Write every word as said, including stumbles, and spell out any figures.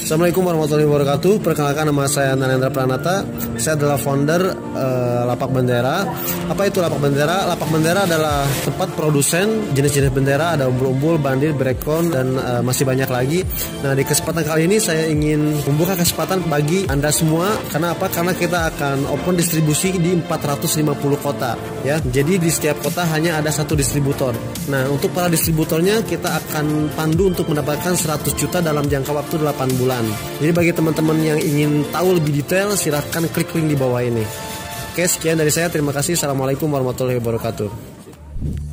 Assalamualaikum warahmatullahi wabarakatuh. Perkenalkan, nama saya Narendra Pranata. Saya adalah founder uh, Lapak Bendera. Apa itu Lapak Bendera? Lapak Bendera adalah tempat produsen jenis-jenis bendera, ada umbul-umbul, bandir, brekon, dan uh, masih banyak lagi. Nah, di kesempatan kali ini saya ingin membuka kesempatan bagi Anda semua. Karena apa? Karena kita akan open distribusi di empat ratus lima puluh kota, ya. Jadi di setiap kota hanya ada satu distributor. Nah, untuk para distributornya kita akan pandu untuk mendapatkan seratus juta dalam jangka waktu delapan bulan. Jadi bagi teman-teman yang ingin tahu lebih detail, silahkan klik link di bawah ini. Oke, sekian dari saya. Terima kasih. Assalamualaikum warahmatullahi wabarakatuh.